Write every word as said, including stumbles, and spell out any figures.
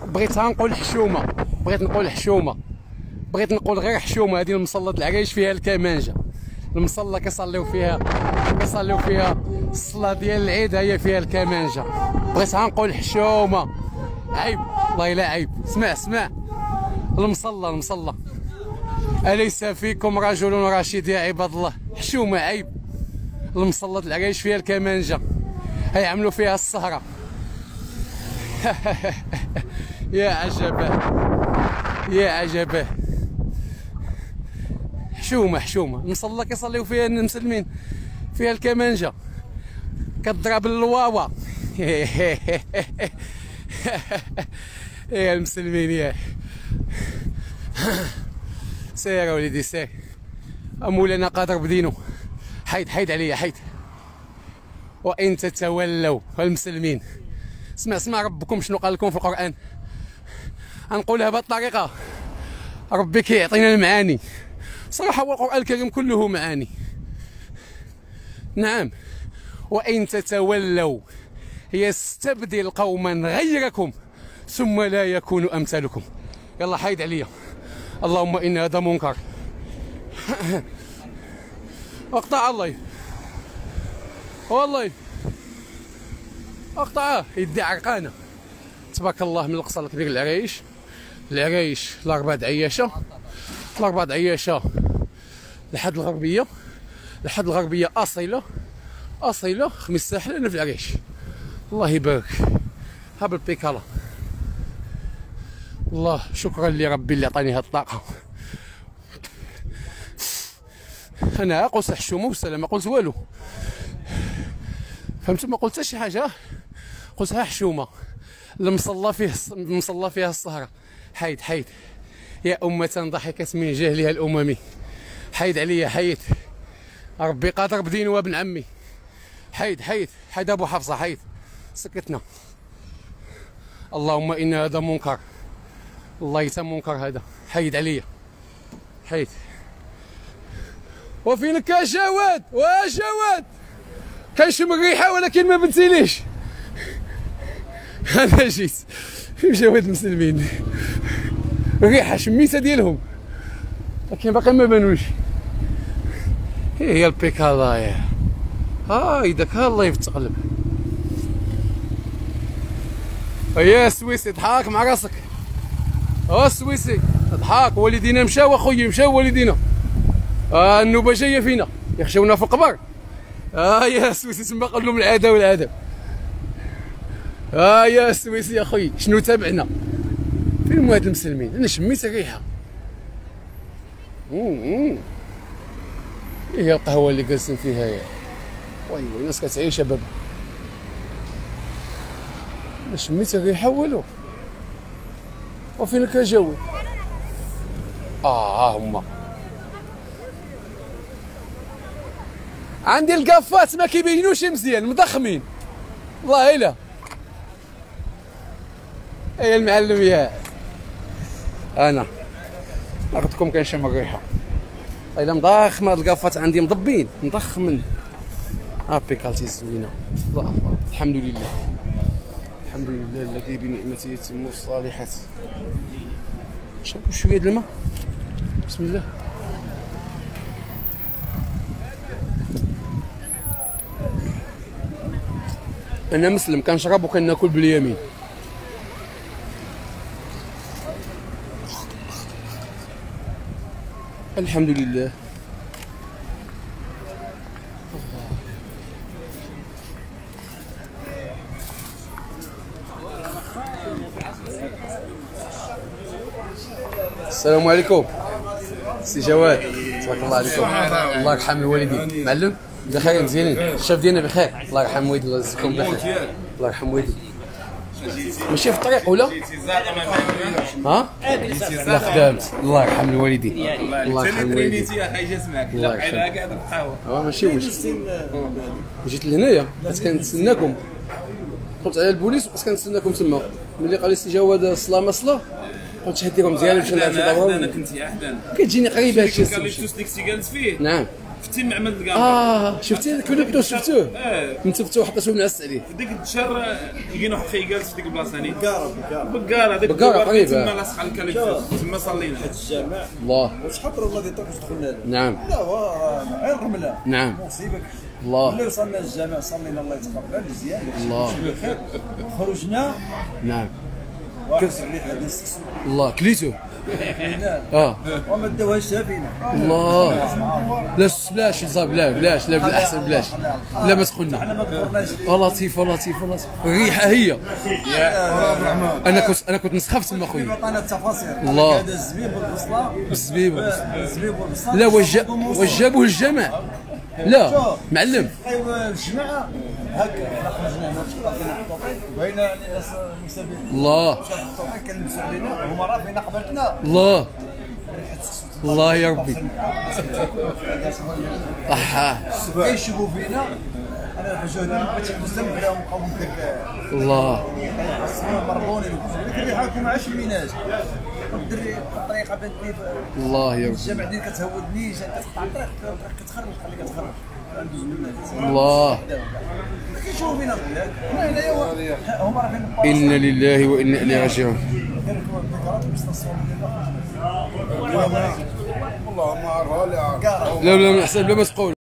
بغيت نقول حشومه، بغيت نقول حشومه، بغيت نقول غير حشومه. هذه المصلى العريش فيها الكمانجه، المصلى كيصليو فيها كيصليو فيها الصلاه ديال العيد، هي فيها الكمانجه. بغيت نقول حشومه، عيب والله الا عيب. اسمع اسمع، المصلى المصلى أليس فيكم رجل رشيد يا عباد الله؟ حشومه عيب. المصلى العريش فيها الكمانجه، هيعملوا فيها السهره. يا عجبه يا عجبه. حشومه حشومه، المصلى كيصليو فيها المسلمين فيها الكمانجه كضرب الواوا. يا المسلمين يا سير وليدي سير. مولانا قادر بدينه. حيد حيد عليا حيد. وان تتولوا المسلمين، اسمع اسمع ربكم شنو قال لكم في القران. غنقولها بهذه الطريقه، ربي كيعطينا المعاني. صراحه هو القران الكريم كله معاني. نعم، وان تتولوا يستبدل قوما غيركم ثم لا يكونوا امثالكم. يلا حيد عليا. اللهم ان هذا منكر. اقطع الله والله اقطعه، يدي عرقانه. تبارك الله من القصر الكبير العريش. العريش الاربعه د عياشه، الاربعه د عياشه لحد الغربيه، لحد الغربيه اصيله اصيله خميس ساحل. انا في العريش. الله يبارك. ها بالبيكالا. الله شكرا لربي اللي عطاني هاد الطاقه. انا قلت حشومه والسلام، ما قلت والو. فهمت؟ ما قلت شي حاجه، قلتها حشومه. المصلى فيه المصلى فيها السهره. حيد حيد يا أمة ضحكت من جهلها الأممي. حيد عليا حيد. ربي قادر بدينه وابن عمي. حيد حيد حيد أبو حفصة حيد. سكتنا. اللهم إن هذا منكر، الله يتم منكر هذا. حيد عليا حيد. وفينك يا جواد؟ وا جواد كنشم الريحه ولكن ما بنتيليش. انا جيت في جواد المسلمين، الريحه شميتها ديالهم لكن باقي ما بانوش. هي هي البيكالا يا هاي داك. ها الله يتقلب. يا السويسي ضحاك مع راسك. ها السويسي ضحاك. والدينا مشاو اخويا، مشاو والدينا. آه النوبه جايه فينا يخشونا في القبر. اه يا السويسي تما قال لهم العاده والادب. اه يا السويسي يا خويا شنو تابعنا؟ فين هاد المسلمين؟ انا شميت الريحه. امم هي القهوه اللي جالسين فيها يا وي وي. الناس كتعيش شباب. انا شميت الريحه والو. وفينك يا جوي؟ اه ها هما. عندي القافات ما كيبينوش مزيان، مضخمين والله الا. ايا المعلم يا انا ناخذكم كنشم الريحه. الا مضخم هاد القافات عندي مضبين مضخمين. ها بيكالتي زوينه. الله الحمد لله الحمد لله الذي بنعمته يتم الصالحات. شربوا شويه د الماء بسم الله. انا مسلم كنشرب وكناكل باليمين. الحمد لله. السلام عليكم سي جواد. تبارك الله عليكم. الله يرحم الوالدين. معلم بخير مزيانين؟ الشاف ديالنا بخير الله يرحم والدي. الله يجزيكم بخير. الله يرحم والدي. ماشي في الطريق ولا؟ ها؟ لا خدامت. الله يرحم الوالدين. الله يرحم الوالدين. الله يرحم. اه ماشي واش جيت لهنايا حيت كنتسناكم. قلت على البوليس بس كنتسناكم تما. ملي قال لي سي جواد الصلاه ما صلاه قلت شهديكم مزيان باش نلعب في الدوره. انا كنت احدا كتجيني قريبه هادشي. الشيء اللي جالس فيه. نعم في التيم عمل كاع. اه شفتي ذاك البيدو شفتوه؟ اه نتفتو حطيتو نعس عليه. في ديك الشهر لقينا واحد خي جالس في ديك البلاصه ثاني. بقاره بقاره بقاره هذيك بقارة قريبة. تما لاصق على الكاليبسو تما صلينا. الجامع الله. وشحال الله ديال الطريق دخلنا له. نعم. لا هو غير الرمله. نعم. مصيبه. الله. ملي وصلنا للجامع صلينا الله يتقبل مزيان. الله. بخير. خرجنا نعم. كنت عليه حديث. الله كليتو. هنا. اه. وما داوهاش فينا. الله. لا بلاش صاحبي لا بلاش لا بالاحسن بلاش لا ما تقولنا. احنا ما دورناش. والله لطيف والله لطيف والله لطيف. الريحه هي. انا كنت انا كنت نسخف تما خويا. عطانا التفاصيل. الله. هذا الزبيب والبصله. بالزبيب. الزبيب والبصله. لا وجا وجابوه الجماعه. لا معلم. ايوا الجماعه هكا احنا خرجنا هنا في الطوطي بغينا الناس المسابقين. الله. مشات الطوطي كنلبسوا علينا هما راه فينا قبلتنا. الله. الله يا ربي. احا كيشوفوا فينا انا الحجوج ما بغيتش نسلم عليهم نبقاو بداك الله. الصغار مرضوني ديك الريحه ما عادش ميناش الدري الطريقه بانتني الله يا ربي. الجامع ديالك كتهودني كتقطع الطريق الطريق كتخرج خليك تخرج ندوز من الله. كيشوفوا فينا هنا هنايا هما راه فين انا لله وانا اليه راجعون. والله ما عرفها لا لا من حسب لا ما تقول.